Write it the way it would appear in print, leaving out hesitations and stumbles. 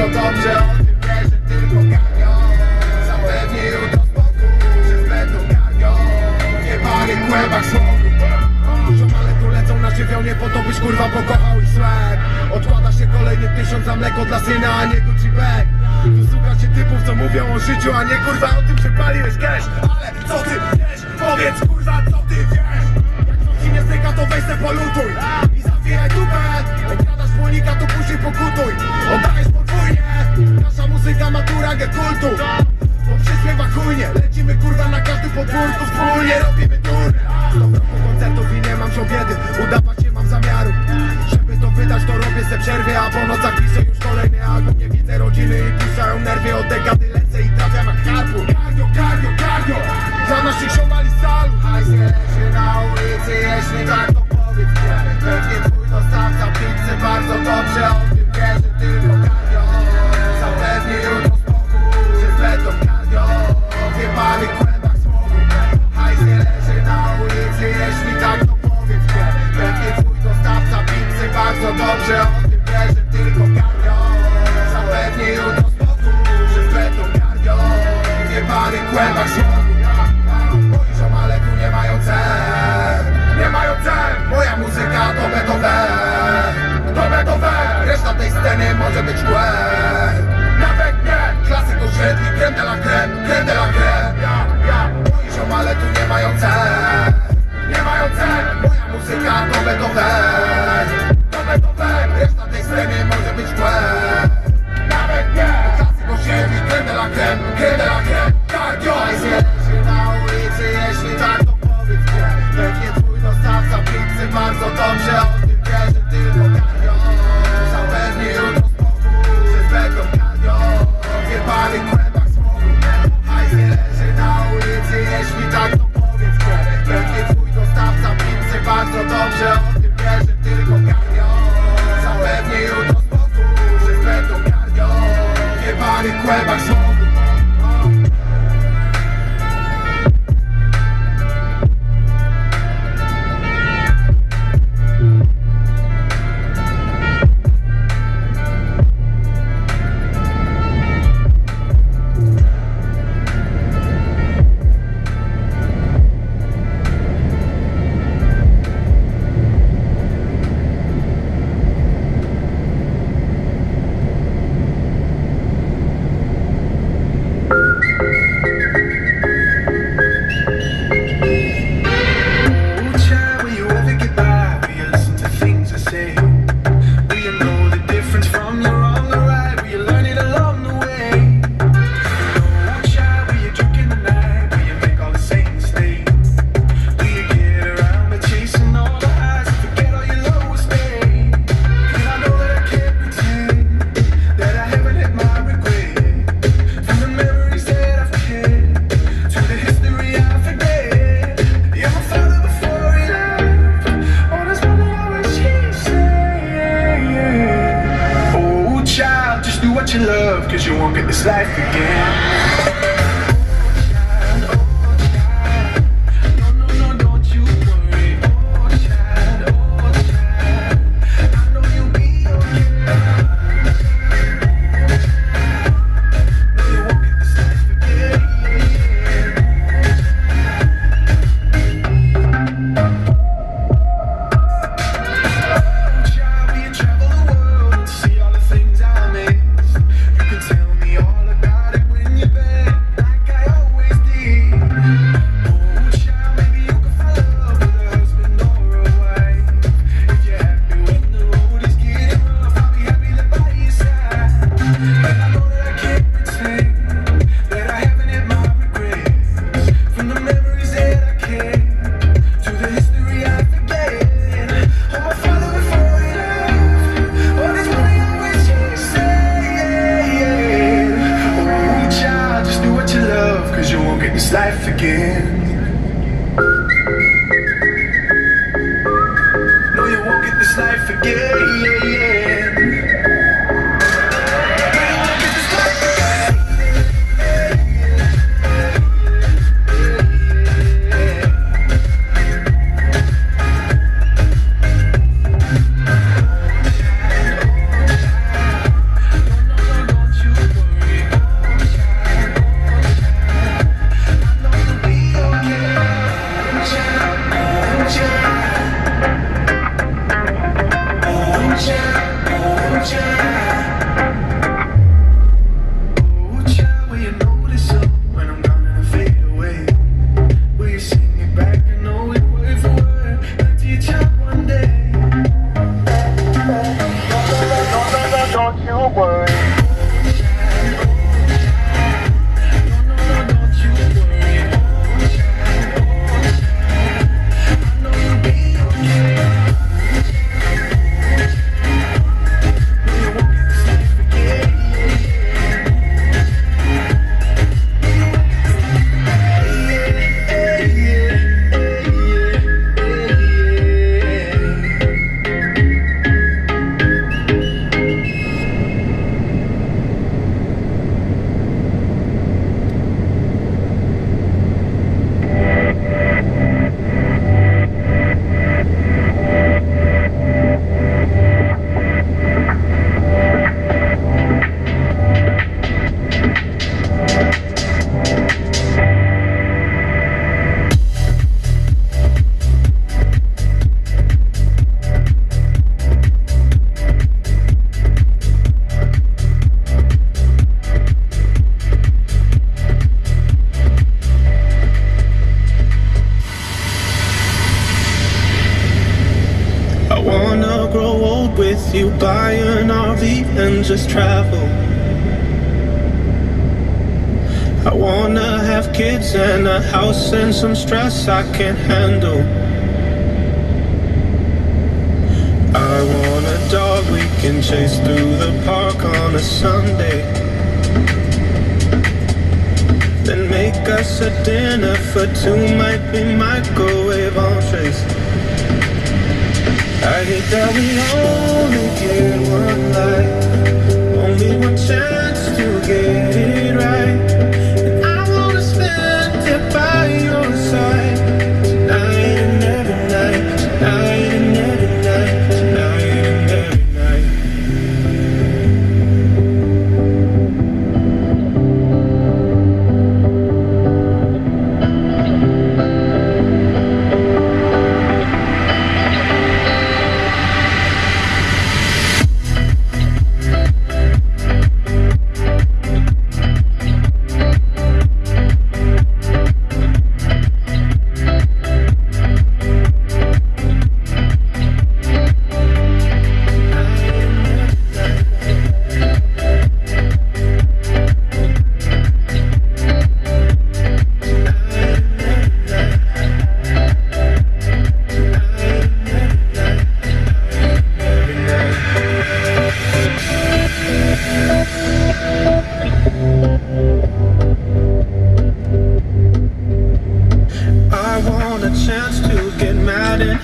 bardzo dobrze o tym wie, że tylko garnią. Zapewni jutro spokój, że będą garnią. W jebanych kłębach smogu. Ziomale tu lecą na żywioł, nie po to byś kurwa pokochał ich swag. Odkłada się kolejny 1000 za mleko dla syna, a nie Gucci bag. Tu słucha się typów, co mówią o życiu, a nie kurwa o tym, że paliłeś cash. Ale co ty wiesz? Powiedz kurwa, co ty wiesz? Jak coś ci nie styka, to weź se polutuj i zawijaj dupę. Okradasz wspólnika, to później pokutuj. Oddajesz podwójnie. Nasza muzyka ma tu rangę kultu. Bo przyśpiewa chujnie. Lecimy kurwa na każdym podwórku. Wspólnie robimy turę. 100 roku koncertów i nie mam biedy. Udawać nie mam zamiaru. Żeby to wydać, to robię se przerwy, a po nocach piszę już kolejny album. Nie widzę rodziny i puszczają nerwy. Od dekady lecę i trafiam jak karpu. Cardio, cardio, cardio. Dla naszych ziomali z salu. Hajs nie leży na ulicy, jeśli tak to powiedz mnie. Pewnie twój dostawca pizzy bardzo dobrze o tym wie, że tylko cardio. Zapewni jutro spokój, że będą cardio. W jebanych kłębach smogu. Hajs nie leży na ulicy, jeśli tak to powiedz mnie. Pewnie twój dostawca pizzy bardzo dobrze o tym wie, że tylko cardio. Zapewni jutro spokój, że będą cardio. W jebanych kłębach smogu. Moi ziomale tu nie mają cen. Nie mają cen. Moja muzyka to Beethoven. To Beethoven. Reszta tej sceny może być łeb. Nawet nie. Klasyk osiedli, creme de la creme, creme de la creme. Moi ziomale tu nie mają cen. Nie mają cen. Moja muzyka to Beethoven. To Beethoven. Reszta tej sceny może być łeb. Nawet nie. Klasyk osiedli, creme de la creme, creme de la creme. Cardio. Na ulicy, jeśli tak to powiedz mnie. Pewnie twój dostawca pizzy bardzo dobrze o tym wie, że tylko cardio. Zapewni jutro spokój, że będą cardio. W jebanych kłębach smogu. Hajs nie leży na ulicy, jeśli tak to powiedz mnie. Pewnie twój dostawca pizzy bardzo dobrze o tym wie, że tylko cardio. Zapewni jutro spokój, że będą cardio. W jebanych kłębach smogu. What you love, cause you won't get this life again. Life again. No, you won't get this life again. With you, buy an RV and just travel. I wanna have kids and a house and some stress I can't handle. I want a dog we can chase through the park on a Sunday, then make us a dinner for two, might be microwave entrees. I hate that we only get one life.